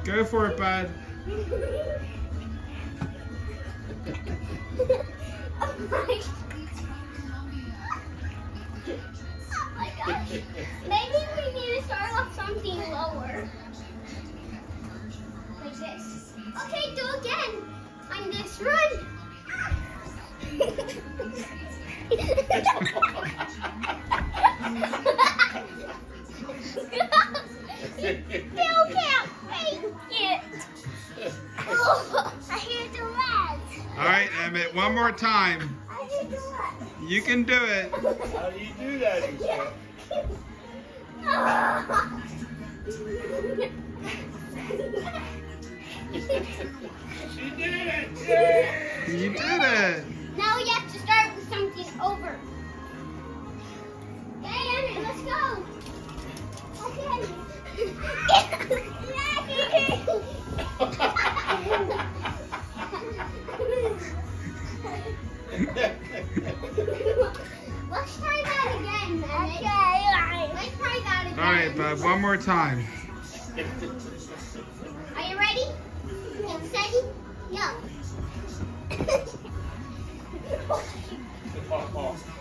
Go for it, bud. Oh my gosh. Maybe we need to start off something lower. Like this. Okay, do again. On this run. Still can't make it. Oh, I hear the legs. All right, Emmett, one more time. I hear the legs. You can do it. How do you do that, Emmett? She did it! Yay! You did it. Now we have to start with something over. Okay, Emmett, let's go. Okay. Let's try that again, Emmett. Okay. Let's try that again. All right, bud, one more time. Are you ready? Get steady? Yeah. Oh.